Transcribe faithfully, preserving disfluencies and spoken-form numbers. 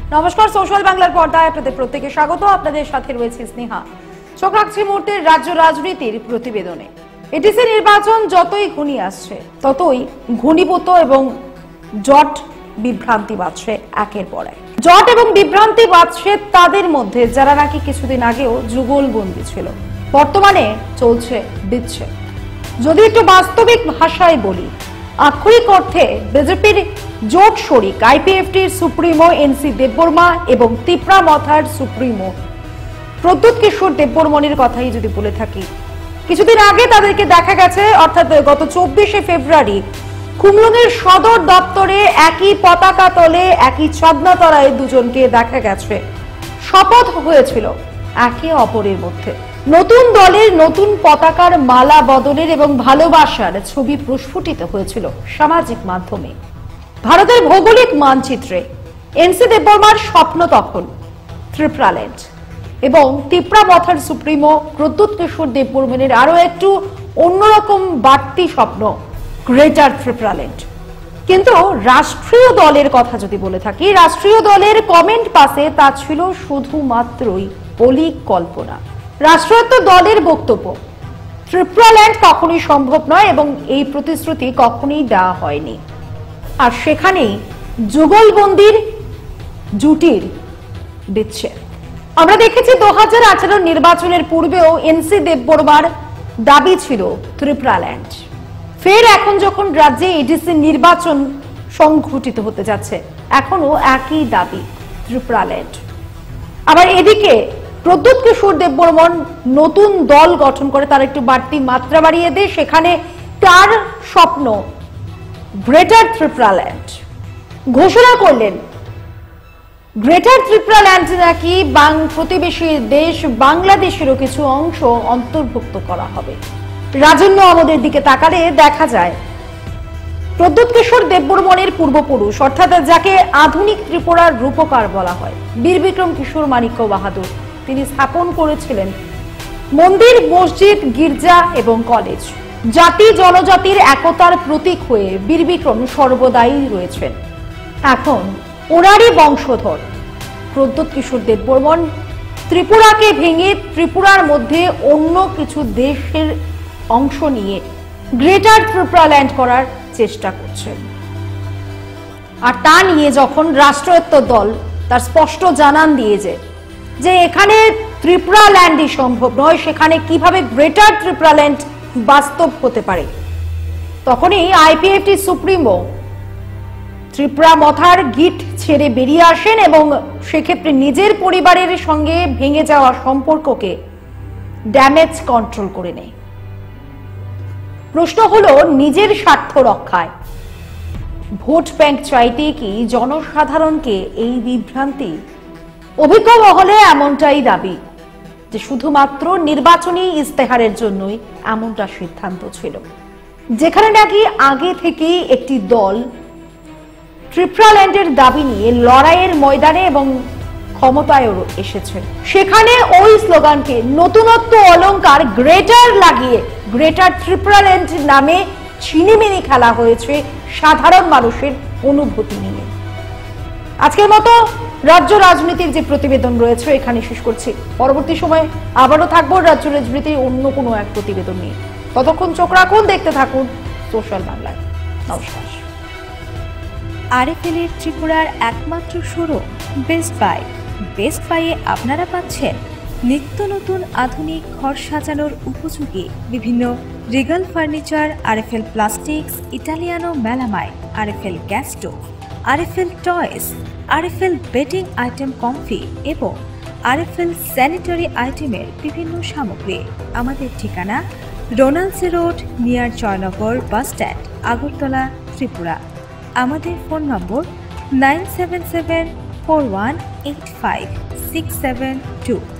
নমস্কার, সোশ্যাল বাংলার পর্দায় আপনাদের প্রত্যেককে স্বাগত। আপনাদের সাথে রয়েছে স্নেহা। চোখ রাখছি মুহূর্তের রাজ্য রাজনীতির প্রতিবেদনে। এটিসি নির্বাচন যতই ঘনিয়ে আসছে ততই ঘনীভূত এবং জট বিভ্রান্তি বাড়ছে একের পর এক। জট এবং বিভ্রান্তি বাড়ছে তাদের মধ্যে যারা নাকি কিছুদিন আগেও যুগলবন্দি ছিল, বর্তমানে চলছে বিচ্ছেদ। যদি একটু বাস্তবিক ভাষায় বলি, আক্ষরিক অর্থে বিজেপির জোট শরিক আইপিএফটির সুপ্রিমো এনসি দেববর্মা এবং তিপ্রা মথার সুপ্রিমো প্রদ্যুৎ কিশোর দেববর্মনের কথাই যদি বলে থাকি, কিছুদিন আগে তাদেরকে দেখা গেছে, অর্থাৎ গত চব্বিশে ফেব্রুয়ারি কুমলুঙের সদর দপ্তরে একই পতাকা তলে একই ছাদনাতলায় দুজনকে দেখা গেছে। শপথ হয়েছিল একে অপরের মধ্যে। নতুন দলের নতুন পতাকার মালা বদলের এবং ভালোবাসার ছবি প্রস্ফুটিত হয়েছিল সামাজিক মাধ্যমে। ভারতের ভৌগোলিক মানচিত্রে এনসি দেববর্মার স্বপ্ন তখন ত্রিপুরাল্যান্ড এবং তিপ্রা মথার সুপ্রিমো প্রদ্যুৎ কিশোর দেববর্মনের আরো একটু অন্যরকম বাড়তি স্বপ্ন গ্রেটার ত্রিপুরাল্যান্ড। কিন্তু রাষ্ট্রীয় দলের কথা যদি বলে থাকি, রাষ্ট্রীয় দলের কমেন্ট পাশে তা ছিল শুধুমাত্রই অলীক কল্পনা। রাষ্ট্রায়ত্ত দলের বক্তব্য ত্রিপুরাল্যান্ড কখনোই সম্ভব নয় এবং এই প্রতিশ্রুতি কখনোই দেওয়া হয়নি। আর সেখানেই যুগলবন্দির জুটির বিচ্ছেদ আমরা দেখেছি। দু হাজার আঠারো নির্বাচনের পূর্বেও এনসি দেববর্মার দাবি ছিল ত্রিপুরাল্যান্ড। ফের এখন যখন রাজ্যে এডিসি নির্বাচন সংঘটিত হতে যাচ্ছে, এখনো একই দাবি ত্রিপুরাল্যান্ড। আবার এদিকে প্রদ্যুৎ কিশোর দেববর্মন নতুন দল গঠন করে তার একটু বাড়তি মাত্রা বাড়িয়ে দেয়। সেখানে তার স্বপ্ন গ্রেটার ত্রিপুরাল্যান্ড ঘোষণা করলেন। গ্রেটার ত্রিপুরাল্যান্ড নাকি প্রতিবেশী দেশ বাংলাদেশেরও কিছু অংশ অন্তর্ভুক্ত করা হবে। রাজন্য আমাদের দিকে তাকালে দেখা যায় প্রদ্যুৎ কিশোর দেববর্মনের পূর্বপুরুষ, অর্থাৎ যাকে আধুনিক ত্রিপুরার রূপকার বলা হয়, বীর বিক্রম কিশোর মানিক্য বাহাদুর, তিনি স্থাপন করেছিলেন মন্দির, মসজিদ, গির্জা এবং কলেজ। জাতি জনজাতির একতার প্রতীক হয়ে বীর বিক্রম সর্বদাই রয়েছেন। এখন ওনারই বংশধর প্রদ্যুৎ কিশোর দেববর্মন ত্রিপুরাকে ভেঙে ত্রিপুরার মধ্যে অন্য কিছু দেশের অংশ নিয়ে গ্রেটার ত্রিপুরাল্যান্ড করার চেষ্টা করছেন। আর তা নিয়ে যখন রাষ্ট্রায়ত্ত দল তার স্পষ্ট জানান দিয়েছে যে এখানে ত্রিপুরাল্যান্ডই সম্ভব নয়, সেখানে কিভাবে গ্রেটার ত্রিপুরাল্যান্ড বাস্তব হতে পারে, তখনই আইপিএফটি সুপ্রিমো ত্রিপুরা মথার গিট ছেড়ে বেরিয়ে আসেন এবং সেক্ষেত্রে নিজের পরিবারের সঙ্গে ভেঙে যাওয়া সম্পর্ককে ড্যামেজ কন্ট্রোল করে নেয়। প্রশ্ন হলো, নিজের স্বার্থ রক্ষায় ভোট ব্যাংক চাইতে কি জনসাধারণকে এই বিভ্রান্তি? অভিজ্ঞ মহলে এমনটাই দাবি যে শুধুমাত্র নির্বাচনী ইস্তেহারের জন্যই এমনটা সিদ্ধান্ত ছিল, যেখানে নাকি আগে থেকেই একটি দল ত্রিপুরাল্যান্ডের দাবি নিয়ে লড়াইয়ের ময়দানে এবং ক্ষমতায় এসেছে। সেখানে ওই স্লোগানকে নতুনত্ব অলংকার গ্রেটার লাগিয়ে গ্রেটার ত্রিপুরাল্যান্ড নামে ছিনিমিনি খেলা হয়েছে সাধারণ মানুষের অনুভূতি নিয়ে। আজকের মতো রাজ্য রাজনীতির যে প্রতিবেদন রয়েছে এখানে শেষ করছি। পরবর্তী সময়ে আবারও থাকবো রাজ্য রাজনীতির অন্য কোনো এক প্রতিবেদন নিয়ে। ততক্ষণ চোখ রাখুন, দেখতে থাকুন সোশ্যাল বাংলায়। নমস্কার। আরএফএল এর ত্রিপুরার একমাত্র শোরুম বেস্ট বাই। বেস্ট বাইয়ে আপনারা পাচ্ছেন নিত্য নতুন আধুনিক ঘর সাজানোর উপযোগী বিভিন্ন Regal furniture, RFL plastics, Italiano melamine, RFL gas stove, RFL toys, RFL bedding item comfy এবং আরএফএল স্যানিটারি আইটেমের বিভিন্ন সামগ্রী। আমাদের ঠিকানা রোনালসে road, near Joynagar bus stand, Agartala, Tripura. আমাদের phone number nine seven seven four one eight five six seven two.